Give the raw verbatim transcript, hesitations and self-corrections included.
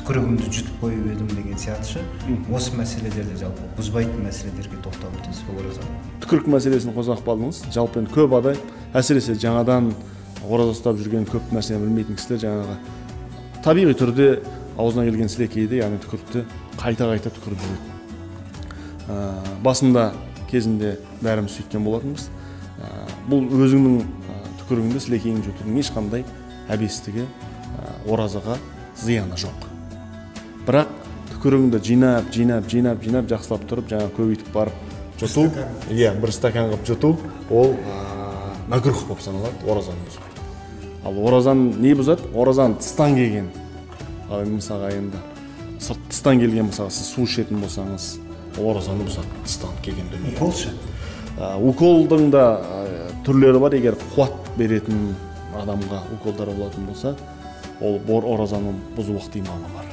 түкірігімді жұтып қойып едім деген сияқтышы. Осы мәселелерде жалпы бұзбайтын мәселелерге тоқталып өтесіз бе ораза? Түкірік мәселесін қозғап қалдыңыз. Жалпы енді көп адам, әсіресе жаңадан ораза ұстап жүрген көп нәрсені білмейтін кісілер жаңағы табиғи түрде аузына келген сілекейді, яғни түкірікті қайта-қайта түкіріп жүреді. Басында кезінде бәріміз сөйткен болатынбыз. Бұл өзіңнің түкірігіңді, сілекейіңді жұтудың ешқандай әбестігі, оразаға зияны жоқ. Бірақ түкірігіңді жинап, жинап, жинап, жинап, жақсылап тұрып, жаңа көбейтіп барып жұту, иә, бір стакан қылып жұту, ол мәкрух болып саналады, оразаны бұзбайды. Ал оразаны не бұзады? Оразаны тыстан келген. Ал мысалға енді тыстан келген мысалға сіз су ішетін болсаңыз, оразаны бұзады, тыстан келген дүние. Укол ше? Уколдың да түрлері бар, егер қуат беретін адамға уколдар болатын болса, ол оразаны бұзу ықтималы бар.